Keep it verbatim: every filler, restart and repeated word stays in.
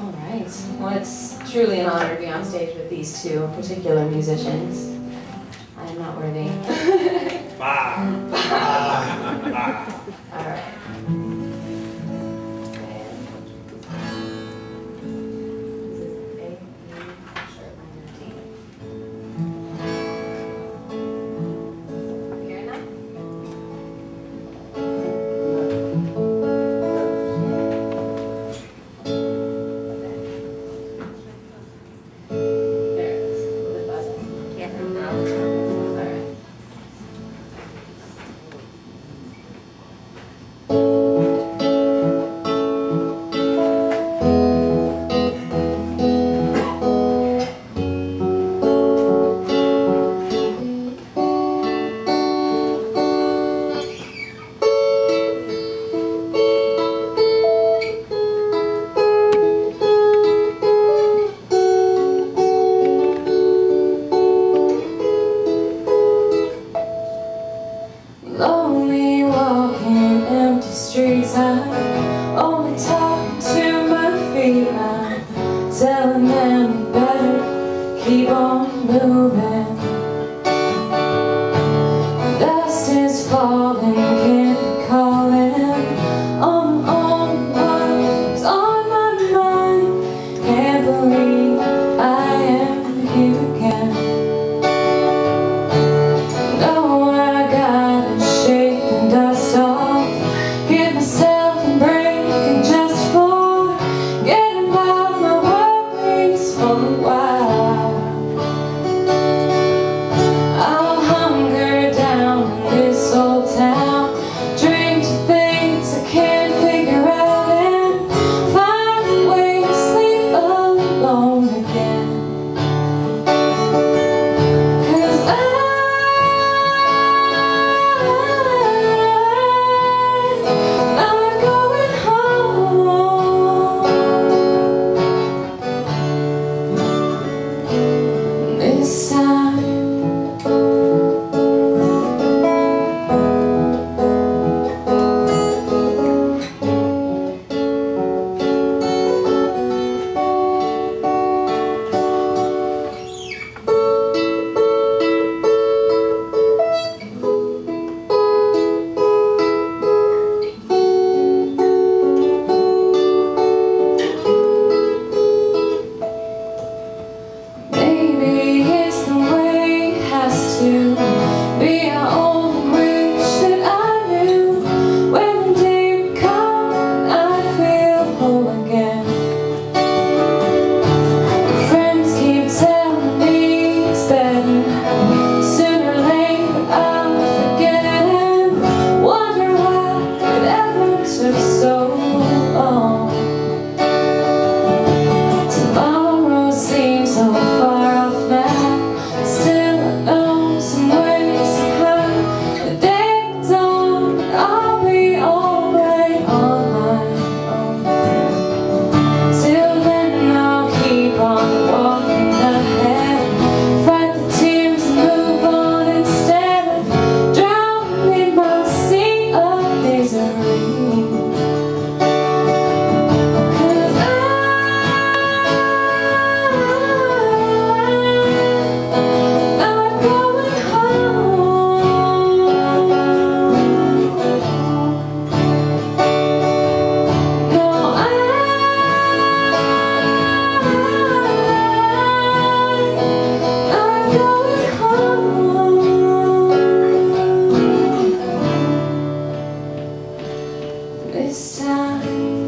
All right. Well, it's truly an honor to be on stage with these two particular musicians. I am not worthy. All right. Lonely walking empty streets, I'm only talking to my feet. I'm telling them you better keep on moving. Dust is falling, can't be calling on the only one who's on my mind. Can't believe I am here again. Dust off, get myself and breaking just for getting about my worries for a while. I'll hunger down in this old town, drink to things I can't figure out, and find a way to sleep alone again. 'Cause I this time this time